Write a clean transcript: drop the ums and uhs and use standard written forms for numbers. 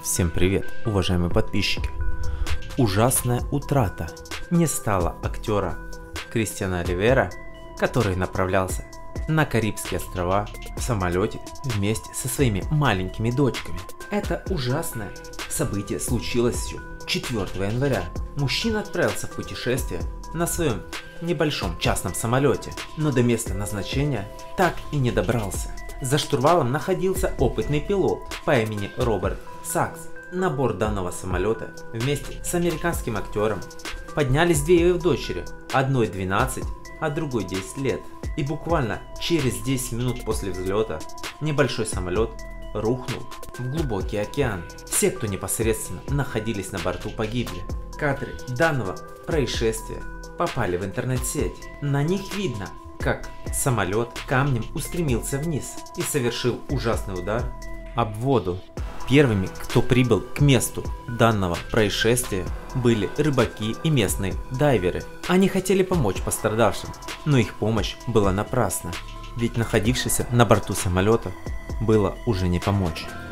Всем привет, уважаемые подписчики! Ужасная утрата. Не стало актера Кристиана Ривера, который направлялся на Карибские острова в самолете вместе со своими маленькими дочками. Это ужасное событие случилось 4 января. Мужчина отправился в путешествие на своем небольшом частном самолете, но до места назначения так и не добрался. За штурвалом находился опытный пилот по имени Роберт Сакс. На борт данного самолета вместе с американским актером поднялись две его дочери, одной 12, а другой 10 лет. И буквально через 10 минут после взлета небольшой самолет рухнул в глубокий океан. Все, кто непосредственно находились на борту, погибли. Кадры данного происшествия попали в интернет-сеть. На них видно, как самолет камнем устремился вниз и совершил ужасный удар об воду. Первыми, кто прибыл к месту данного происшествия, были рыбаки и местные дайверы. Они хотели помочь пострадавшим, но их помощь была напрасна, ведь находившимся на борту самолета было уже не помочь.